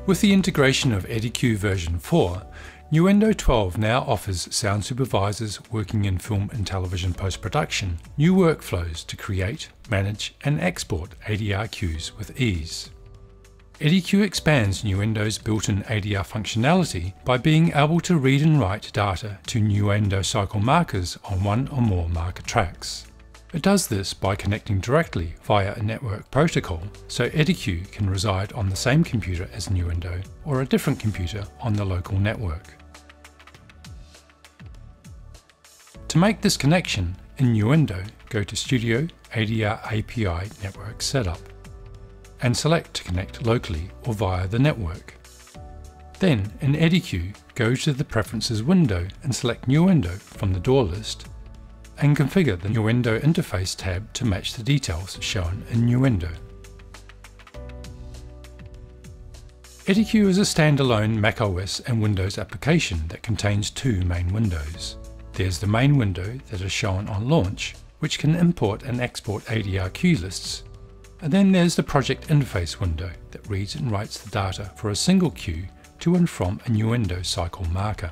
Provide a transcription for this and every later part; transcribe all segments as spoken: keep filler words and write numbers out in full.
With the integration of EdiCue version four, Nuendo twelve now offers sound supervisors working in film and television post-production new workflows to create, manage and export A D R cues with ease. EdiCue expands Nuendo's built-in A D R functionality by being able to read and write data to Nuendo cycle markers on one or more marker tracks. It does this by connecting directly via a network protocol, so EdiCue can reside on the same computer as Nuendo or a different computer on the local network. To make this connection, in Nuendo, go to Studio A D R A P I Network Setup and select to connect locally or via the network. Then, in EdiCue, go to the Preferences window and select Nuendo from the door list and configure the Nuendo Interface tab to match the details shown in Nuendo. EdiCue is a standalone macOS and Windows application that contains two main windows. There's the main window that is shown on launch, which can import and export A D R cue lists, and then there's the Project Interface window that reads and writes the data for a single cue to and from a Nuendo cycle marker.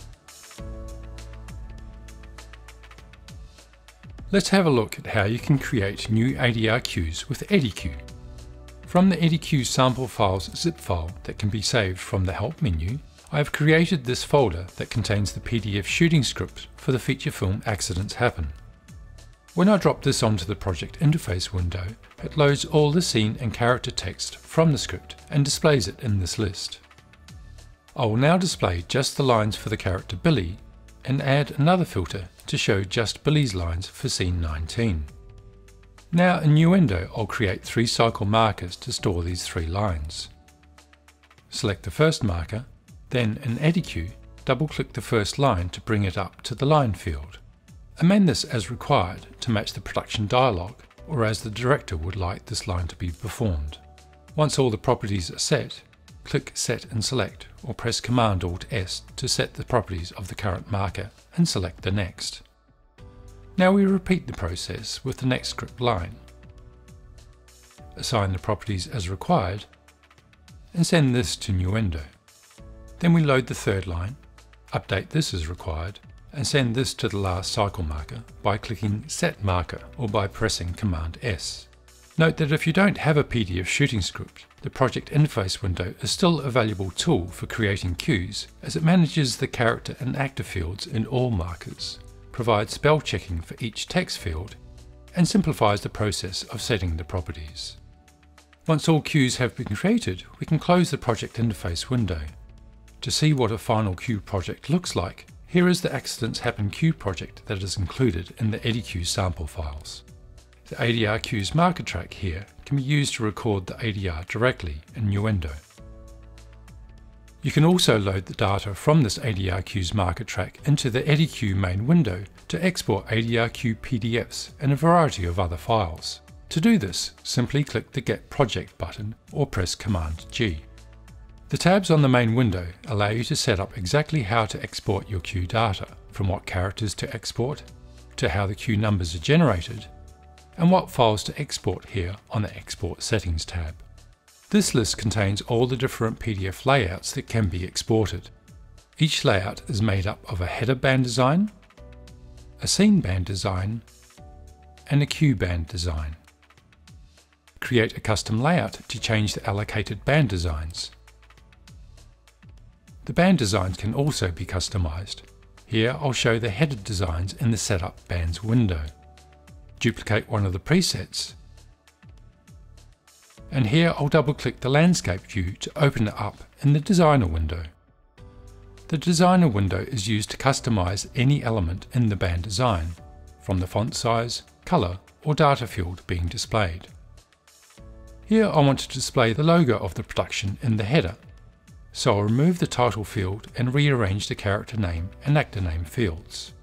Let's have a look at how you can create new A D R cues with EdiCue. From the EdiCue sample files zip file that can be saved from the Help menu, I have created this folder that contains the P D F shooting script for the feature film Accidents Happen. When I drop this onto the Project Interface window, it loads all the scene and character text from the script and displays it in this list. I will now display just the lines for the character Billy and add another filter to show just Billy's lines for scene nineteen. Now in Nuendo, I'll create three cycle markers to store these three lines. Select the first marker, then in EdiCue, double-click the first line to bring it up to the line field. Amend this as required to match the production dialog, or as the director would like this line to be performed. Once all the properties are set, click Set and Select, or press Command Alt S to set the properties of the current marker and select the next. Now we repeat the process with the next script line. Assign the properties as required and send this to Nuendo. Then we load the third line, update this as required, and send this to the last cycle marker by clicking Set Marker or by pressing Command S. Note that if you don't have a P D F shooting script, the Project Interface window is still a valuable tool for creating cues, as it manages the character and actor fields in all markers, provides spell checking for each text field, and simplifies the process of setting the properties. Once all cues have been created, we can close the Project Interface window. To see what a final cue project looks like, here is the Accidents Happen cue project that is included in the EdiCue sample files. The A D R cues marker track here can be used to record the A D R directly in Nuendo. You can also load the data from this A D R cues marker track into the EdiCue main window to export A D R cue P D Fs and a variety of other files. To do this, simply click the Get Project button or press Command G. The tabs on the main window allow you to set up exactly how to export your cue data, from what characters to export, to how the cue numbers are generated, and what files to export here on the Export Settings tab. This list contains all the different P D F layouts that can be exported. Each layout is made up of a header band design, a scene band design, and a cue band design. Create a custom layout to change the allocated band designs. The band designs can also be customized. Here I'll show the header designs in the Setup Bands window. Duplicate one of the presets, and here I'll double-click the landscape view to open it up in the Designer window. The Designer window is used to customize any element in the band design, from the font size, color, or data field being displayed. Here I want to display the logo of the production in the header, so I'll remove the title field and rearrange the character name and actor name fields.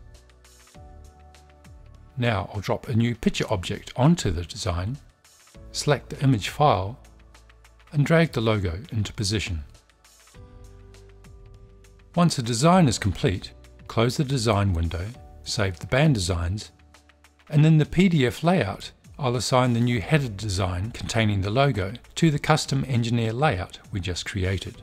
Now I'll drop a new picture object onto the design, select the image file, and drag the logo into position. Once the design is complete, close the design window, save the band designs, and in the P D F layout, I'll assign the new header design containing the logo to the custom engineer layout we just created.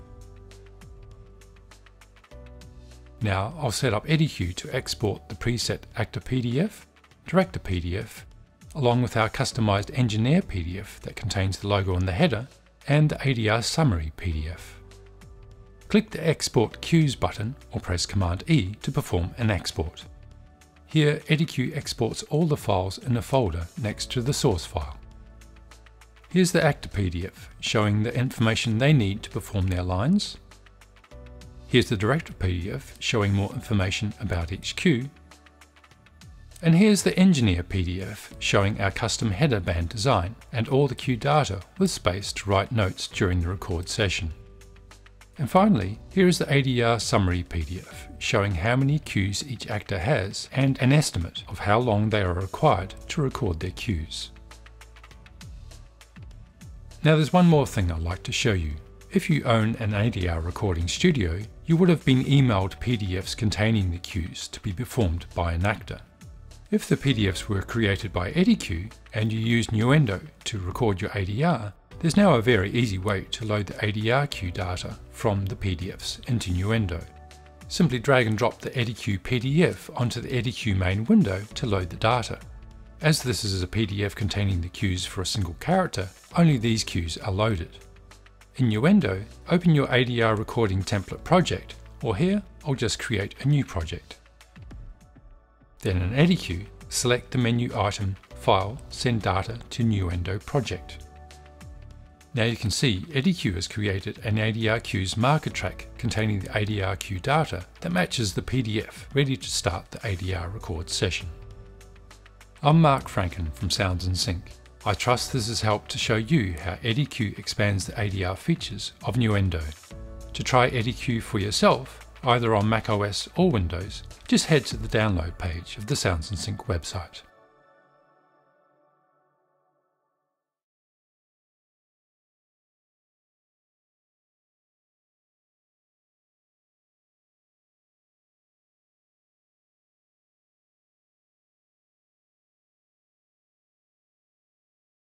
Now I'll set up EdiCue to export the preset actor P D F, director P D F, along with our customized engineer P D F that contains the logo and the header, and the A D R summary P D F. Click the Export Cues button or press Command E to perform an export. Here EdiCue exports all the files in a folder next to the source file. Here's the actor P D F showing the information they need to perform their lines. Here's the director P D F showing more information about each cue. And here's the engineer P D F showing our custom header band design and all the cue data with space to write notes during the record session. And finally, here is the A D R summary P D F showing how many cues each actor has and an estimate of how long they are required to record their cues. Now there's one more thing I'd like to show you. If you own an A D R recording studio, you would have been emailed P D Fs containing the cues to be performed by an actor. If the P D Fs were created by EdiCue and you use Nuendo to record your A D R, there's now a very easy way to load the A D R cue data from the P D Fs into Nuendo. Simply drag and drop the EdiCue P D F onto the EdiCue main window to load the data. As this is a P D F containing the cues for a single character, only these cues are loaded. In Nuendo, open your A D R recording template project, or here I'll just create a new project. Then in EdiCue, select the menu item File, Send Data to Nuendo Project. Now you can see EdiCue has created an A D R cues marker track containing the A D R cue data that matches the P D F ready to start the A D R record session. I'm Mark Franken from Sounds and Sync. I trust this has helped to show you how EdiCue expands the A D R features of Nuendo. To try EdiCue for yourself, either on macOS or Windows, just head to the download page of the Sounds and Sync website.